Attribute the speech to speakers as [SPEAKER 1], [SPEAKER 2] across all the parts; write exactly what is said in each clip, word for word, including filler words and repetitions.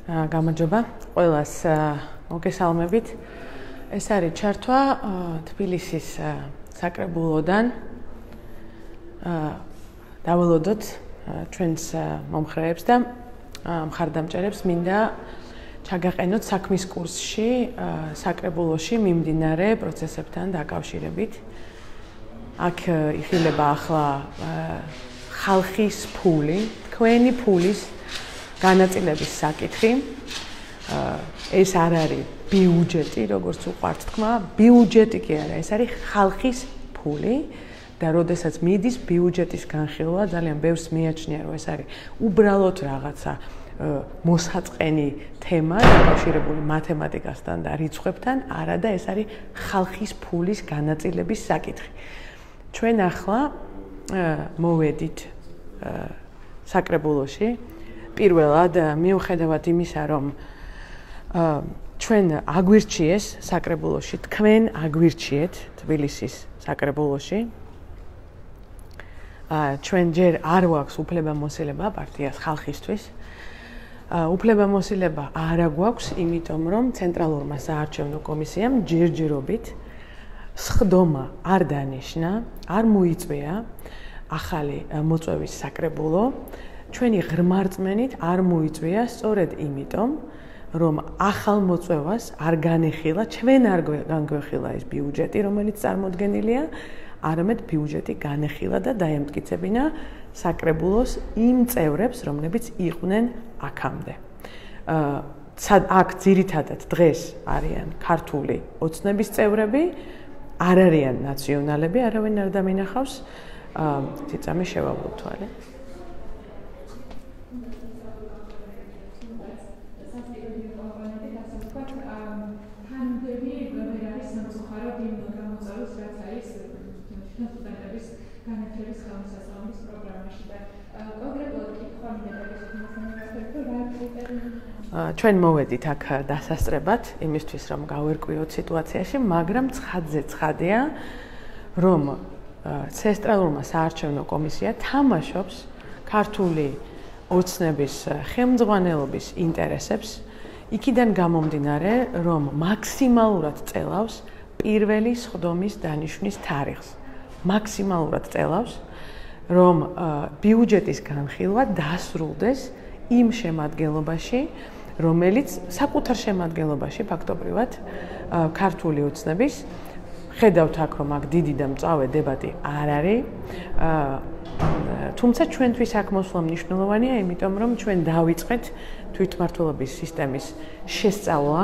[SPEAKER 1] გამარჯობა ყველას მოგესალმებით. ეს არის ჩართვა თბილისის საკრებულოდან. დაველოდოთ ჩვენს მომხრეებს და მხარდამჭერებს მინდა ჩაგაყენოთ საქმის კურსში საკრებულოში მიმდინარე პროცესებთან დაკავშირებით. აქ იხილება ახლა ხალხის ფული, თქვენი ფულის განაწილების საკითხი. ეს არ არის ბიუჯეტი, როგორც უყვართ თქვა, ბიუჯეტი კი არა, ეს არის ხალხის ფული და როდესაც მიდის ბიუჯეტის განხილვა, ძალიან ბევრს მიაჩნია, რომ ეს არის უბრალოდ რაღაცა მოსაწყენი თემა, დაკავშირებული მათემატიკასთან და რიცხვებთან, არა და ეს არის ხალხის ფულის განაწილების საკითხი. ჩვენ ახლა მოვედით საკრებულოში. პირველად მიუხედავად იმისა, რომ ჩვენ აგვირჩიეს საკრებულოში, თქვენ აგვირჩიეთ თბილისის საკრებულოში. ჩვენ ჯერ არ გვაქვს უფლებამოსილება პარტიას ხალხისთვის. უფლებამოსილება არ გვაქვს, იმიტომ რომ ცენტრალურმა საარჩევნო კომისიამ ჯერჯერობით სხდომა არ დანიშნა, არ მოიწვია ახალი მოწვევის საკრებულო. ჩვენი ღრმა რწმენით არ მოიწვია სწორედ იმიტომ, რომ ახალ მოწვევას არ განეხილა, ჩვენ არ განგვეხილა ეს ბიუჯეტი, რომელიც წარმოდგენილია, არამედ ბიუჯეტი განეხილა და დაემტკიცებინა საკრებულოს იმ წევრებს, რომლებიც იყვნენ აქამდე. აქ ძირითადად დღეს არიან ქართული ოცნების წევრები, არ არიან ნაციონალები, არავინ არ დამინახავს. ციცამი შევავლთვალე. ჩვენ მოვედით აქ დასასწრებად იმისთვის, რომ გავერკვიოთ სიტუაციაში, მაგრამ ცხადზე ცხადია, რომ ცენტრალურმა საარჩევნო კომისია თამაშობს ქართული ოცნების ხელმძღვანელობის ინტერესებს, იქიდან გამომდინარე, რომ მაქსიმალურად წელავს პირველი სხდომის დანიშვნის თარიღს. მაქსიმალურად წელავს, რომ ბიუჯეტის განხილვა დასრულდეს იმ შემადგენლობაში, რომელიც საკუთარ შემადგენლობაში ფაქტობრივად ქართული ოცნების ხედავთ აქ, რომ აქ დიდი და მწვავე დებატი არ არის. თუმცა ჩვენთვის აქ მოსვლა მნიშვნელოვანია, იმიტომ რომ ჩვენ დავიწყეთ თვითმმართველობის სისტემის შესწავლა.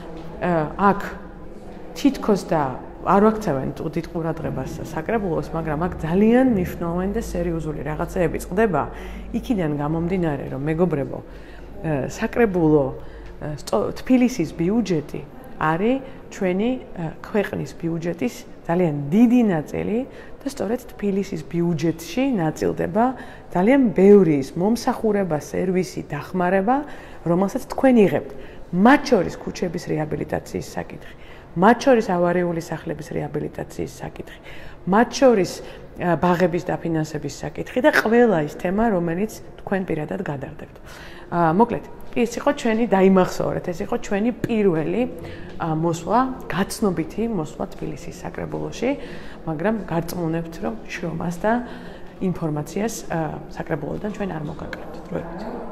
[SPEAKER 1] აქ თითქოს და არ ვაქცევენ დიდ ყურადღებას საკრებულოს, მაგრამ აქ ძალიან მნიშვნელოვანი და სერიოზული რაღაცეები წყდება. იქიდან გამომდინარე, რომ მეგობრებო, საკრებულო თბილისის ბიუჯეტი არის ჩვენი ქვეყნის ბიუჯეტის ძალიან დიდი ნაწილი და სწორედ თბილისის ბიუჯეტში ნაწილდება ძალიან ბევრი ის მომსახურება, სერვისი, დახმარება, რომელსაც თქვენ იღებთ. მათ შორის ქუჩების რეაბილიტაციის საკითხი, მათ შორის ავარიული სახლების რეაბილიტაციის საკითხი, მათ შორის ბაღების დაფინანსების საკითხი და ყველა ის თემა, რომელიც თქვენ პირადად გადაღდებთ. მოკლედ, ეს იყო ჩვენი დაიმახსოვრეთ, ეს იყო ჩვენი პირველი მოსვლა, გაცნობითი მოსვლა თბილისის საკრებულოში, მაგრამ გარწმუნებთ, რომ შრომას და ინფორმაციას საკრებულოდან ჩვენ არ მოგაკლებთ. დროებით.